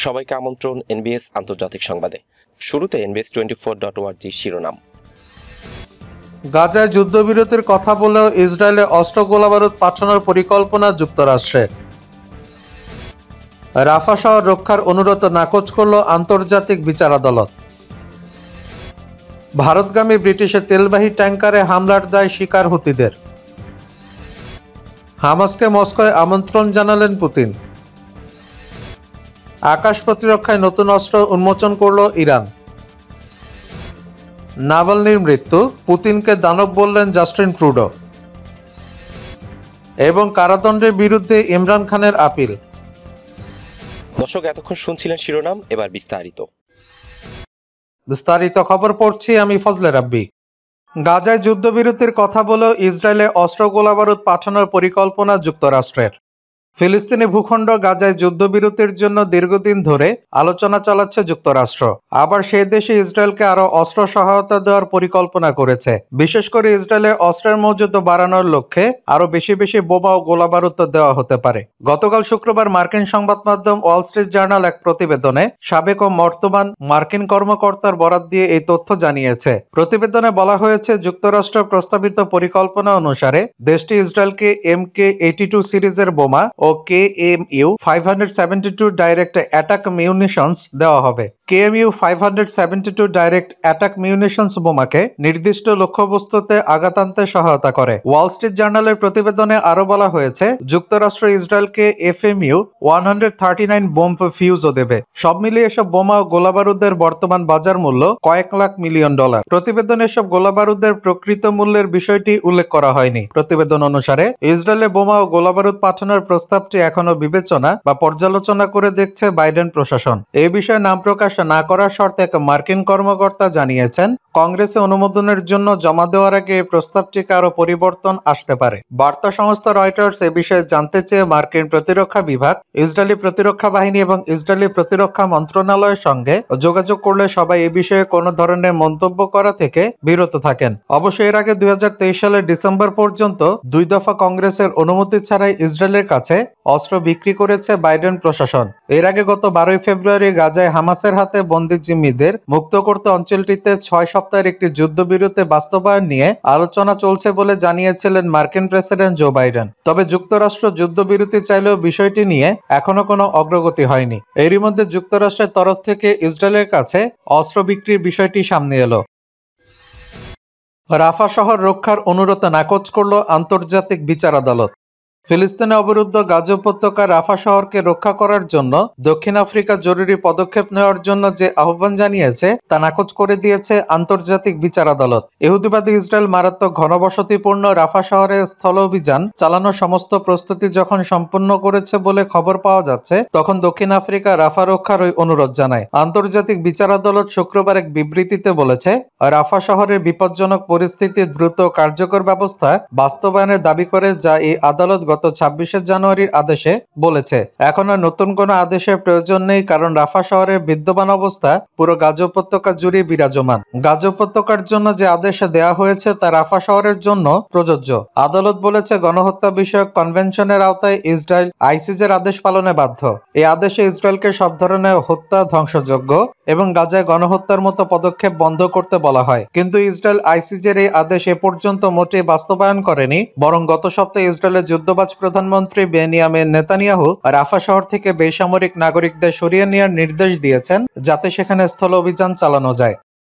সবাইকে আমন্ত্রণ এনবিএস আন্তর্জাতিক সংবাদে। শুরুতে NBS24.org শিরোনাম। গাজায় যুদ্ধবিরতির কথা বলেও ইসরায়েলে অস্ত্র গোলাবারুদ পাঠানোর পরিকল্পনা যুক্তরাষ্ট্রের। রাফা শহর রক্ষার অনুরোধ নাকচ করল আন্তর্জাতিক বিচার আদালত। ভারতগামী ব্রিটিশের তেলবাহী ট্যাঙ্কারে হামলার দায় স্বীকার হুতিদের। হামাসকে মস্কোয় আমন্ত্রণ জানালেন পুতিন। আকাশ প্রতিরক্ষায় নতুন অস্ত্র উন্মোচন করল ইরান। নাভালনির মৃত্যু, পুতিনকে দানব বললেন জাস্টিন ট্রুডো। এবং কারাদণ্ডের বিরুদ্ধে ইমরান খানের আপিল। দর্শক, এতক্ষণ শুনছিলেন শিরোনাম, এবার বিস্তারিত খবর পড়ছি আমি ফজলে রাব্বি। গাজায় যুদ্ধবিরতির কথা বলেও ইসরায়েলে অস্ত্র গোলাবারুদ পাঠানোর পরিকল্পনা যুক্তরাষ্ট্রের। ফিলিস্তিনি ভূখণ্ড গাজায় যুদ্ধবিরতির জন্য দীর্ঘদিন ধরে আলোচনা চালাচ্ছে যুক্তরাষ্ট্র। আবার সেই দেশে ইসরায়েলকে আরও অস্ত্র সহায়তা দেওয়ার পরিকল্পনা করেছে। বিশেষ করে ইসরায়েলের অস্ত্রের মজুদ বাড়ানোর লক্ষ্যে আরও বেশি বোমা ও গোলাবারুদ দেওয়া হতে পারে। গতকাল শুক্রবার মার্কিন সংবাদ মাধ্যম ওয়াল স্ট্রিট জার্নাল এক প্রতিবেদনে সাবেক ও বর্তমান মার্কিন কর্মকর্তার বরাত দিয়ে এই তথ্য জানিয়েছে। প্রতিবেদনে বলা হয়েছে, যুক্তরাষ্ট্রের প্রস্তাবিত পরিকল্পনা অনুসারে দেশটি ইসরায়েলকে MK-82 সিরিজের বোমা ও KMU-572 ডাইরেক্ট অ্যাটাক মিউনিশনস দেওয়া হবে। KMU-572 ডাইরেক্ট অ্যাটাক মিউনিশনস বোমাকে নির্দিষ্ট লক্ষ্যবস্তুতে আঘাত আনতে সহায়তা করে। ওয়াল স্ট্রিট জার্নালের প্রতিবেদনে আরো বলা হয়েছে, যুক্তরাষ্ট্র ইসরায়েলকে FMU-139 বোম ফিউজও দেবে। সব মিলিয়ে এসব বোমা ও গোলাবারুদের বর্তমান বাজার মূল্য কয়েক লাখ মিলিয়ন ডলার। প্রতিবেদনে এসব গোলাবারুদের প্রকৃত মূল্যের বিষয়টি উল্লেখ করা হয়নি। প্রতিবেদন অনুসারে ইসরায়েলে বোমা ও গোলাবারুদ পাঠানোর প্রস্তাবটি এখনো বিবেচনা বা পর্যালোচনা করে দেখছে বাইডেন প্রশাসন। এই বিষয়ে নাম প্রকাশ না করার শর্তে এক মার্কিন কর্মকর্তা জানিয়েছেন, কংগ্রেসে অনুমোদনের জন্য জমা দেওয়ার আগে এই প্রস্তাবটিকে আরো পরিবর্তন আসতে পারে। বার্তা সংস্থা রয়টার্স এ বিষয়ে জানতে চেয়ে মার্কিন প্রতিরক্ষা বিভাগ, ইসরায়েলি প্রতিরক্ষা বাহিনী এবং ইসরায়েলি প্রতিরক্ষা মন্ত্রণালয়ের সঙ্গে যোগাযোগ করলে সবাই এ বিষয়ে কোনো ধরনের মন্তব্য করা থেকে বিরত থাকেন। অবশ্য এর আগে 2023 সালের ডিসেম্বর পর্যন্ত 2 দফা কংগ্রেসের অনুমতি ছাড়াই ইসরায়েলের কাছে অস্ত্র বিক্রি করেছে বাইডেন প্রশাসন। এর আগে গত 12 ফেব্রুয়ারি গাজায় হামাসের হাতে বন্দী জিম্মিদের মুক্ত করতে অঞ্চলটিতে 6 সপ্তাহের একটি যুদ্ধবিরতি বাস্তবায়ন নিয়ে আলোচনা চলছে বলে জানিয়েছিলেন মার্কিন প্রেসিডেন্ট জো বাইডেন। তবে যুক্তরাষ্ট্র যুদ্ধবিরতি চাইলেও বিষয়টি নিয়ে এখনো কোনো অগ্রগতি হয়নি। এরই মধ্যে যুক্তরাষ্ট্রের তরফ থেকে ইসরায়েলের কাছে অস্ত্র বিক্রির বিষয়টি সামনে এলো। রাফা শহর রক্ষার অনুরোধ নাকচ করল আন্তর্জাতিক বিচার আদালত। ফিলিস্তিনে অবরুদ্ধ গাজা উপত্যকার রাফা শহরকে রক্ষা করার জন্য দক্ষিণ আফ্রিকা জরুরি পদক্ষেপ নেওয়ার জন্য যে আহ্বান জানিয়েছে তা নাকচ করে দিয়েছে আন্তর্জাতিক বিচার আদালত। ইহুদিবাদী ইসরায়েল মারাত্মক ঘনবসতিপূর্ণ রাফা শহরে স্থল অভিযান চালানোর সমস্ত প্রস্তুতি যখন সম্পূর্ণ করেছে বলে খবর পাওয়া যাচ্ছে, তখন দক্ষিণ আফ্রিকা রাফা রক্ষার ওই অনুরোধ জানায়। আন্তর্জাতিক বিচার আদালত শুক্রবার এক বিবৃতিতে বলেছে, রাফা শহরের বিপজ্জনক পরিস্থিতির দ্রুত কার্যকর ব্যবস্থা বাস্তবায়নের দাবি করে, যা এই আদালত গত 26 জানুয়ারির আদেশে বলেছে। এখন আর নতুন কোনো আদেশের প্রয়োজন নেই, কারণ রাফা শহরের বিদ্যমান অবস্থা পুরো গাজা উপত্যকা জুড়ে বিরাজমান। গাজা উপত্যকার জন্য যে আদেশ দেওয়া হয়েছে তা রাফা শহরের জন্য প্রযোজ্য। আদালত বলেছে, গণহত্যা বিষয়ক কনভেনশনের আওতায় ইসরায়েল আইসিজের আদেশ পালনে বাধ্য। এই আদেশে ইসরায়েলকে সব ধরনের হত্যা, ধ্বংসযজ্ঞ এবং গাজায় গণহত্যার মতো পদক্ষেপ বন্ধ করতে বলা হয়। কিন্তু ইসরায়েল আইসিজের এই আদেশ এ পর্যন্ত মোটেই বাস্তবায়ন করেনি, বরং গত সপ্তাহে ইসরায়েলের যুদ্ধবাজ প্রধানমন্ত্রী বেনিয়ামিন নেতানিয়াহু রাফা শহর থেকে বেসামরিক নাগরিকদের সরিয়ে নেওয়ার নির্দেশ দিয়েছেন, যাতে সেখানে স্থল অভিযান চালানো যায়।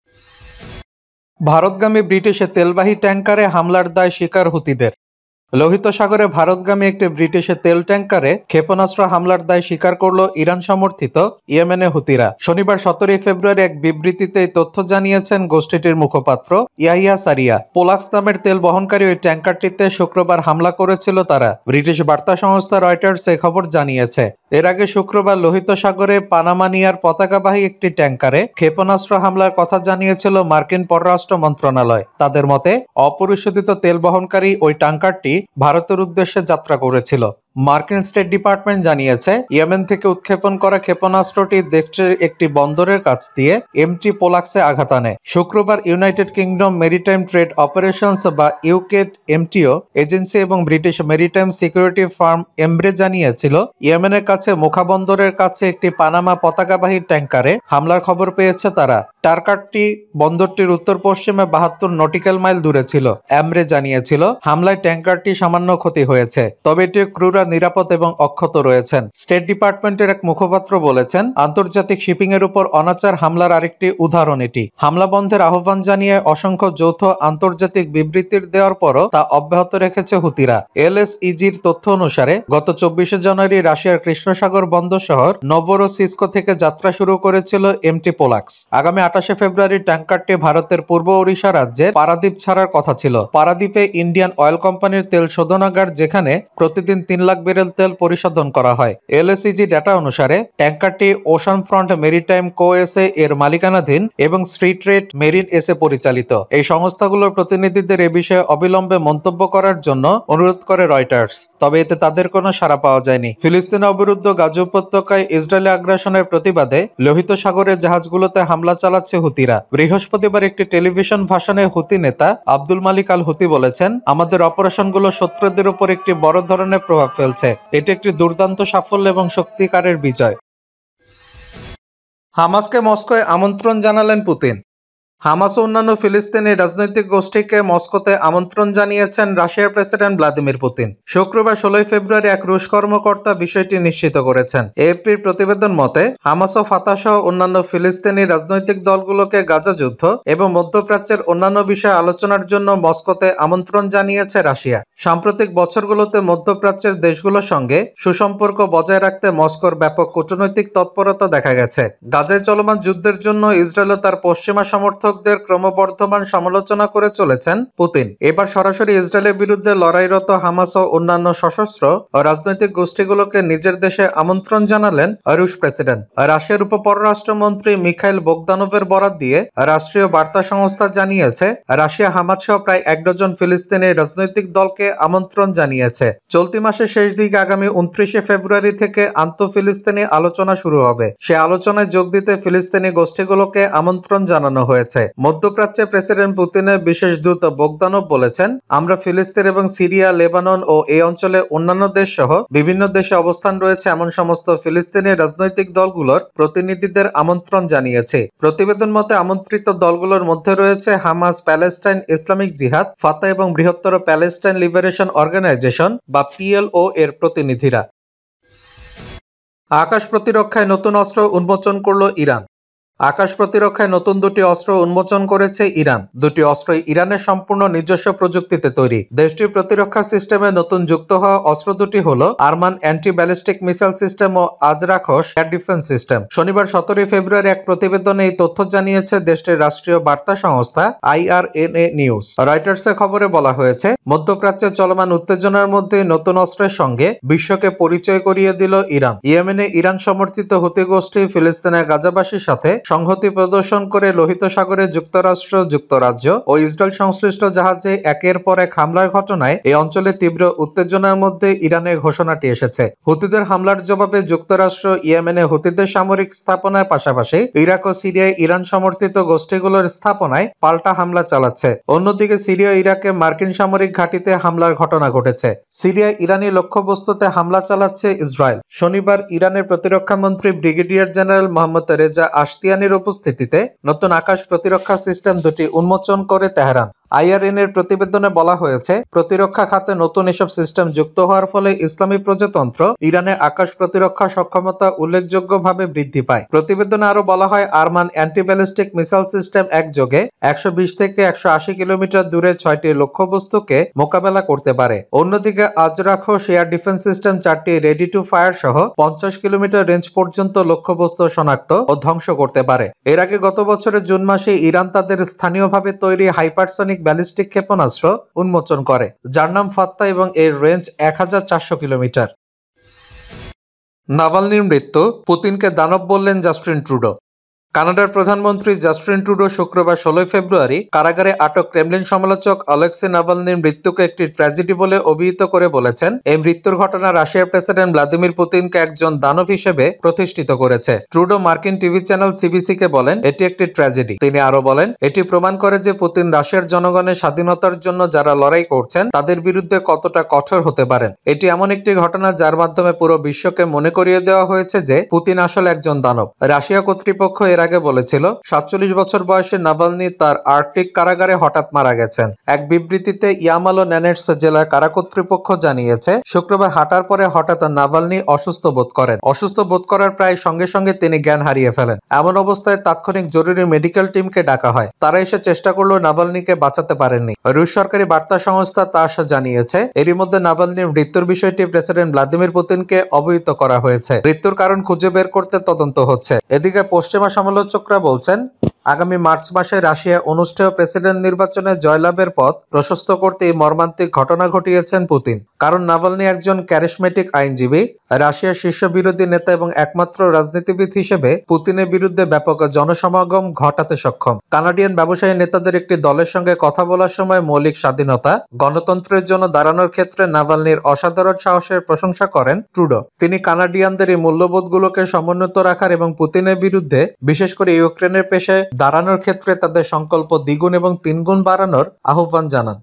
ভারতগামী ব্রিটিশের তেলবাহী ট্যাঙ্কারে হামলার দায় স্বীকার হুতিদের। লোহিত সাগরে ভারতগামী একটি ব্রিটিশের তেল ট্যাঙ্কারে ক্ষেপণাস্ত্র হামলার দায় স্বীকার করল ইরান সমর্থিত ইয়েমেনের হুতিরা। শনিবার 17 ফেব্রুয়ারি এক বিবৃতিতে এই তথ্য জানিয়েছেন গোষ্ঠীটির মুখপাত্র ইয়াহিয়া সারিয়া। পোলাক্স নামের তেল বহনকারী ওই ট্যাঙ্কারটিতে শুক্রবার হামলা করেছিল তারা। ব্রিটিশ বার্তা সংস্থা রয়টার্স এই খবর জানিয়েছে। এর আগে শুক্রবার লোহিত সাগরে পানামানিয়ার পতাকাবাহী একটি ট্যাঙ্কারে ক্ষেপণাস্ত্র হামলার কথা জানিয়েছিল মার্কিন পররাষ্ট্র মন্ত্রণালয়। তাদের মতে, অপরিশোধিত তেল বহনকারী ওই ট্যাঙ্কারটি ভারতের উদ্দেশ্যে যাত্রা করেছিল। মার্কিন স্টেট ডিপার্টমেন্ট জানিয়েছে ইয়েমেন থেকে উৎক্ষেপণ করা ক্ষেপণাস্ত্রটি দেশটির একটি বন্দরের কাছ দিয়ে এমটি পোলাক্সে আঘাত আনে। শুক্রবার United Kingdom Maritime Trade Operations বা ইউকেট এমটিও এজেন্সি এবং British Maritime Security firm Ambrey জানিয়েছিল ইয়েমেনের কাছে মুখাবন্দরের কাছে একটি পানামা পতাকাবাহী ট্যাঙ্কারে হামলার খবর পেয়েছে তারা। টার্কারটি বন্দরটির উত্তর পশ্চিমে 72 নটিক্যাল মাইল দূরে ছিল। এমব্রে জানিয়েছিল হামলায় ট্যাঙ্কারটি সামান্য ক্ষতি হয়েছে, তবে এটির ক্রুরা নিরাপদ এবং অক্ষত রয়েছেন। স্টেট ডিপার্টমেন্টের এক মুখপাত্র বলেছেন আন্তর্জাতিক শিপিং এর উপর অনাচার হামলার আরেকটি উদাহরণ এটি। হামলা বন্ধের আহ্বান জানিয়ে অসংখ্য যৌথ আন্তর্জাতিক বিবৃতির দেওয়ার পরও তা অব্যাহত রেখেছে হুতিরা। এলএসইজির তথ্য অনুসারে গত 24 জানুয়ারি রাশিয়ার কৃষ্ণসাগর বন্দর শহর নভরোসিস্ক থেকে যাত্রা শুরু করেছিল এমটি পোলাক্স। আগামী 28 ফেব্রুয়ারি ট্যাঙ্কারটি ভারতের পূর্ব ওড়িশা রাজ্যের পারাদ্বীপ ছাড়ার কথা ছিল। পারাদ্বীপে ইন্ডিয়ান অয়েল কোম্পানির তেল শোধনাগার, যেখানে প্রতিদিন 3 লাখ ব্যারেল তেল পরিশোধন করা হয়। এলএসইজি ডেটা অনুসারে ট্যাঙ্কারটি ওশান ফ্রন্ট মেরিটাইম কোএসএ এর মালিকানাধীন এবং স্ট্রিট রেট মেরিন এসে পরিচালিত। এই সংস্থাগুলোর প্রতিনিধিদের এ বিষয়ে অবিলম্বে মন্তব্য করার জন্য অনুরোধ করে রয়টার্স, তবে এতে তাদের কোনো সাড়া পাওয়া যায়নি। ফিলিস্তিন অবরুদ্ধ গাজা উপত্যকায় ইসরায়েলি আগ্রাসনের প্রতিবাদে লোহিত সাগরের জাহাজগুলোতে হামলা চালাচ্ছে হুতিরা। বৃহস্পতিবার একটি টেলিভিশন ভাষণে হুতি নেতা আব্দুল মালিক আল হুতি বলেছেন, আমাদের অপারেশনগুলো শত্রুদের উপর একটি বড় ধরনের প্রভাব ফেলছে। এটি একটি দুর্দান্ত সাফল্য এবং সত্যিকারের বিজয়। হামাসকে মস্কোয় আমন্ত্রণ জানালেন পুতিন। হামাস ও অন্যান্য ফিলিস্তিনি রাজনৈতিক গোষ্ঠীকে মস্কোতে আমন্ত্রণ জানিয়েছেন রাশিয়ার প্রেসিডেন্ট ভ্লাদিমির পুতিন। শুক্রবার 16 ফেব্রুয়ারি এক রুশ কর্মকর্তা বিষয়টি নিশ্চিত করেছেন। এএফপির প্রতিবেদন মতে হামাস ও ফাতাহ সহ অন্যান্য ফিলিস্তিনি রাজনৈতিক দলগুলোকে গাজা যুদ্ধ এবং মধ্যপ্রাচ্যের অন্যান্য বিষয়ে আলোচনার জন্য মস্কোতে আমন্ত্রণ জানিয়েছে রাশিয়া। সাম্প্রতিক বছরগুলোতে মধ্যপ্রাচ্যের দেশগুলোর সঙ্গে সুসম্পর্ক বজায় রাখতে মস্কোর ব্যাপক কূটনৈতিক তৎপরতা দেখা গেছে। গাজায় চলমান যুদ্ধের জন্য ইসরায়েল ও তার পশ্চিমা সমর্থকদের ক্রমবর্ধমান সমালোচনা করে চলেছেন পুতিন। এবার সরাসরি ইসরায়েলের বিরুদ্ধে লড়াইরত হামাস ও অন্যান্য সশস্ত্র ও রাজনৈতিক গোষ্ঠীগুলোকে নিজের দেশে আমন্ত্রণ জানালেন রুশ প্রেসিডেন্ট। রাশিয়ার উপপররাষ্ট্রমন্ত্রী মিখাইল বোগদানোভের বরাত দিয়ে রাষ্ট্রীয় বার্তা সংস্থা জানিয়েছে রাশিয়া হামাস সহ প্রায় 1 ডজন ফিলিস্তিনি রাজনৈতিক দলকে আমন্ত্রণ জানিয়েছে। চলতি মাসের শেষ দিকে আগামী 29 ফেব্রুয়ারি থেকে আন্তঃফিলিস্তিনি আলোচনা শুরু হবে। সে আলোচনায় যোগ দিতে ফিলিস্তিনি গোষ্ঠীগুলোকে আমন্ত্রণ জানানো হয়েছে। মধ্যপ্রাচ্যে প্রেসিডেন্ট পুতিনের বিশেষ দূত বোগদানোভ বলেছেন, আমরা ফিলিস্তিন এবং সিরিয়া, লেবানন ও এই অঞ্চলে অন্যান্য দেশ সহ বিভিন্ন দেশে অবস্থান রয়েছে এমন সমস্ত ফিলিস্তিনি রাজনৈতিক দলগুলোর প্রতিনিধিদের আমন্ত্রণ জানিয়েছে। প্রতিবেদন মতে আমন্ত্রিত দলগুলোর মধ্যে রয়েছে Hamas, Palestine Islamic Jihad, Fatah এবং বৃহত্তর প্যালেস্টাইন লিবারেশন অর্গানাইজেশন বা পিএলও এর প্রতিনিধিরা। আকাশ প্রতিরক্ষায় নতুন অস্ত্র উন্মোচন করল ইরান। আকাশ প্রতিরক্ষায় নতুন 2টি অস্ত্র উন্মোচন করেছে ইরান। 2টি অস্ত্রই ইরানের সম্পূর্ণ নিজস্ব প্রযুক্তিতে তৈরি। দেশটির প্রতিরক্ষা সিস্টেমে নতুন যুক্ত হওয়া অস্ত্র দুটি হল Arman anti ballistic missile system ও আজরাখশ এয়ার ডিফেন্স সিস্টেম। শনিবার 17 ফেব্রুয়ারি এক প্রতিবেদনে এই তথ্য জানিয়েছে দেশটির রাষ্ট্রীয় বার্তা সংস্থা IRNA নিউজ। রয়টার্সের খবরে বলা হয়েছে, মধ্যপ্রাচ্যে চলমান উত্তেজনার মধ্যে নতুন অস্ত্রের সঙ্গে বিশ্বকে পরিচয় করিয়ে দিল ইরান। ইয়েমেনে ইরান সমর্থিত হুতি গোষ্ঠী ফিলিস্তিনের গাজাবাসীর সাথে সংহতি প্রদর্শন করে লোহিত সাগরে যুক্তরাষ্ট্র, যুক্তরাজ্য ও ইসরায়েল সংশ্লিষ্ট জাহাজে একের পর এক হামলার ঘটনায় এই অঞ্চলে তীব্র উত্তেজনার মধ্যে ইরানের ঘোষণাটি এসেছে। হুতিদের হামলার জবাবে যুক্তরাষ্ট্র ইয়েমেনে হুতিদের সামরিক স্থাপনার পাশাপাশি ইরাক ও সিরিয়ায় ইরান সমর্থিত গোষ্ঠীগুলোর স্থাপনায় পাল্টা হামলা চালাচ্ছে। অন্যদিকে সিরিয়া ও ইরাকে মার্কিন সামরিক ঘাঁটিতে হামলার ঘটনা ঘটেছে। সিরিয়ায় ইরানি লক্ষ্যবস্তুতে হামলা চালাচ্ছে ইসরায়েল। শনিবার ইরানের প্রতিরক্ষা মন্ত্রী ব্রিগেডিয়ার জেনারেল মোহাম্মদ রেজা আশতিয়ানির উপস্থিতিতে নতুন আকাশ প্রতিরক্ষা সিস্টেম দুটি উন্মোচন করে তেহরান। IRN এর প্রতিবেদনে বলা হয়েছে, প্রতিরক্ষা খাতে নতুন এসব সিস্টেম যুক্ত হওয়ার ফলে ইসলামী প্রজাতন্ত্র ইরানের আকাশ প্রতিরক্ষা সক্ষমতা উল্লেখযোগ্যভাবে বৃদ্ধি পায়। প্রতিবেদনে আরো বলা হয়, Arman anti ballistic missile system একযোগে 120 থেকে 180 কিলোমিটার দূরে 6টি লক্ষ্যবস্তুকে মোকাবেলা করতে পারে। অন্যদিকে আজরাখশ এয়ার ডিফেন্স সিস্টেম 4টি রেডি টু ফায়ার সহ 50 কিলোমিটার রেঞ্জ পর্যন্ত লক্ষ্যবস্তু শনাক্ত ও ধ্বংস করতে পারে। এর আগে গত বছরের জুন মাসে ইরান তাদের স্থানীয়ভাবে তৈরি হাইপারসনিক ব্যালিস্টিক ক্ষেপণাস্ত্র উন্মোচন করে, যার নাম ফাত্তা এবং এর রেঞ্জ 1400 কিলোমিটার। নাভালনির মৃত্যু, পুতিনকে দানব বললেন জাস্টিন ট্রুডো। কানাডার প্রধানমন্ত্রী জাস্টিন ট্রুডো শুক্রবার 16 ফেব্রুয়ারি কারাগারে আটক ক্রেমলিন সমালোচক অলেক্সি নাভালনির মৃত্যুকে একটি ট্র্যাজেডি বলে অভিহিত করে বলেছেন, এই মৃত্যুর ঘটনা রাশিয়ার প্রেসিডেন্ট ভ্লাদিমির পুতিনকে একজন দানব হিসেবে প্রতিষ্ঠিত করেছে। ট্রুডো মার্কিন টিভি চ্যানেল সিবিসিকে বলেন, এটি একটি ট্র্যাজেডি। তিনি আরো বলেন, এটি প্রমাণ করে যে পুতিন রাশিয়ার জনগণের স্বাধীনতার জন্য যারা লড়াই করছেন তাদের বিরুদ্ধে কতটা কঠোর হতে পারেন। এটি এমন একটি ঘটনা যার মাধ্যমে পুরো বিশ্বকে মনে করিয়ে দেওয়া হয়েছে যে পুতিন আসলে একজন দানব। রাশিয়া কর্তৃপক্ষ এর আগে বলেছিল 47 বছর বয়সে নাভালনি তার আর্কটিক কারাগারে হঠাৎ মারা গেছেন। এক বিবৃতিতে ইয়ামালো নেনেটস জেলার কারা কর্তৃপক্ষ জানিয়েছে, শুক্রবার হাঁটার পরে হঠাৎ নাভালনি অসুস্থ বোধ করেন। অসুস্থ বোধ করার প্রায় সঙ্গে সঙ্গে তিনি জ্ঞান হারিয়ে ফেলেন। এমন অবস্থায় তাৎক্ষণিক জরুরি মেডিকেল টিমকে ডাকা হয়। তারা এসে চেষ্টা করলেও নাভালনিকে বাঁচাতে পারেননি। রুশ সরকারি বার্তা সংস্থা তাস জানিয়েছে, এরই মধ্যে নাভালনির মৃত্যুর বিষয়টি প্রেসিডেন্ট ভ্লাদিমির পুতিনকে অবহিত করা হয়েছে। মৃত্যুর কারণ খুঁজে বের করতে তদন্ত হচ্ছে। এদিকে পশ্চিমা সমালোচকরা বলছেন, আগামী মার্চ মাসে রাশিয়া অনুষ্ঠেয় প্রেসিডেন্ট নির্বাচনে জয়লাভের পথ প্রশস্ত করতে এই মর্মান্তিক ঘটনা ঘটিয়েছেন পুতিন। কারণ নাভালনি একজন ক্যারিশমেটিক আইনজীবী, রাশিয়ার শীর্ষ বিরোধী নেতা এবং একমাত্র রাজনীতিবিদ হিসেবে পুতিনের বিরুদ্ধে ব্যাপক জনসমাগম ঘটাতে সক্ষম। কানাডিয়ান ব্যবসায়ী নেতাদের একটি দলের সঙ্গে কথা বলার সময় মৌলিক স্বাধীনতা, গণতন্ত্রের জন্য দাঁড়ানোর ক্ষেত্রে নাভালনির অসাধারণ সাহসের প্রশংসা করেন ট্রুডো। তিনি কানাডিয়ানদের এই মূল্যবোধগুলোকে সমুন্নত রাখার এবং পুতিনের বিরুদ্ধে, বিশেষ করে ইউক্রেনের পেশে দাঁড়ানোর ক্ষেত্রে তাদের সংকল্প দ্বিগুণ এবং তিনগুণ বাড়ানোর আহ্বান জানান।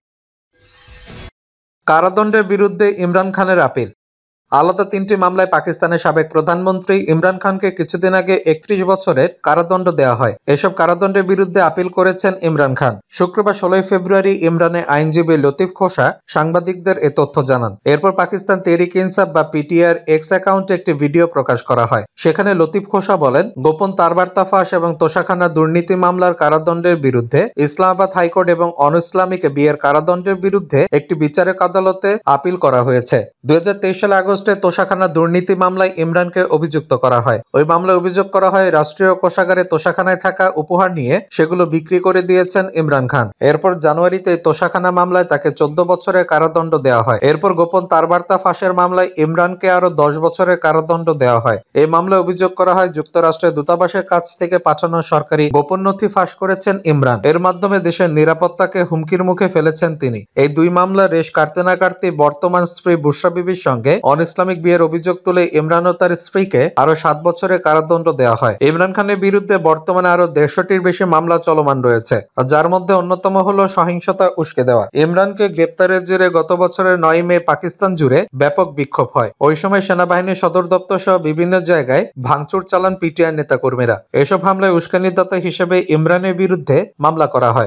কারাদণ্ডের বিরুদ্ধে ইমরান খানের আপিল। আলাদা 3টি মামলায় পাকিস্তানের সাবেক প্রধানমন্ত্রী ইমরান খানকে কিছুদিন আগে 31 বছরের কারাদণ্ড দেওয়া হয়। এসব কারাদণ্ডের বিরুদ্ধে আপিল করেছেন ইমরান খান। শুক্রবার 16 ফেব্রুয়ারি ইমরানের আইনজীবী লতিফ খোসা সাংবাদিকদের এ তথ্য জানান। এরপর পাকিস্তান তেহরিক ইনসাফ বা পিটিআর এক্স অ্যাকাউন্টে একটি ভিডিও প্রকাশ করা হয়। সেখানে লতিফ খোসা বলেন, গোপন তারবার্তা ফাঁস এবং তোষাখানা দুর্নীতি মামলার কারাদণ্ডের বিরুদ্ধে ইসলামাবাদ হাইকোর্ট এবং অন-ইসলামিক বিয়ের কারাদণ্ডের বিরুদ্ধে একটি বিচারিক আদালতে আপিল করা হয়েছে। 2023 সালে আগস্টে তোষাখানা দুর্নীতি মামলায় ইমরানকে অভিযুক্ত করা হয়। ওই মামলায় অভিযোগ করা হয় রাষ্ট্রীয় কোষাগারে তোষাখানায় থাকা উপহার নিয়ে সেগুলো বিক্রি করে দিয়েছেন ইমরান খান। এরপর জানুয়ারিতে তোষাখানা মামলায় তাকে 14 বছরের কারাদণ্ড দেওয়া হয়। এরপর গোপন তারবার্তা ফাঁসের মামলায় ইমরানকে আরো 10 বছরের কারাদণ্ড দেওয়া হয়। এই মামলায় অভিযোগ করা হয় যুক্তরাষ্ট্রের দূতাবাসের কাছ থেকে পাঠানো সরকারি গোপন নথি ফাঁস করেছেন ইমরান। এর মাধ্যমে দেশের নিরাপত্তাকে হুমকির মুখে ফেলেছেন তিনি। এই দুই মামলার রেশ কাটতে না কাটতে বর্তমান স্ত্রী বুশরা বিবির সঙ্গে ইসলামিক বিয়ের অভিযোগ তুলে ইমরান ও তার স্ত্রীকে আরো 7 বছরের কারাদণ্ড দেওয়া হয়। ইমরান খানের বিরুদ্ধে বর্তমানে আরো 150টির বেশি মামলা চলমান রয়েছে, যার মধ্যে অন্যতম হলো সহিংসতা উস্কে দেওয়া। ইমরানকে গ্রেপ্তারের জেরে গত বছরের 9 মে পাকিস্তান জুড়ে ব্যাপক বিক্ষোভ হয়। ওই সময় সেনাবাহিনীর সদর দপ্তর সহ বিভিন্ন জায়গায় ভাঙচুর চালান পিটিআর নেতাকর্মীরা। এসব হামলায় উস্কানিদাতা হিসেবে ইমরানের বিরুদ্ধে মামলা করা হয়।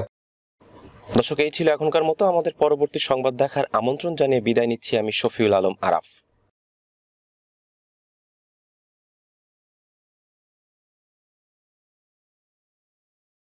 দর্শক, এই ছিল এখনকার মতো। আমাদের পরবর্তী সংবাদ দেখার আমন্ত্রণ জানিয়ে বিদায় নিচ্ছি আমি শফিউল আলম আরাফ।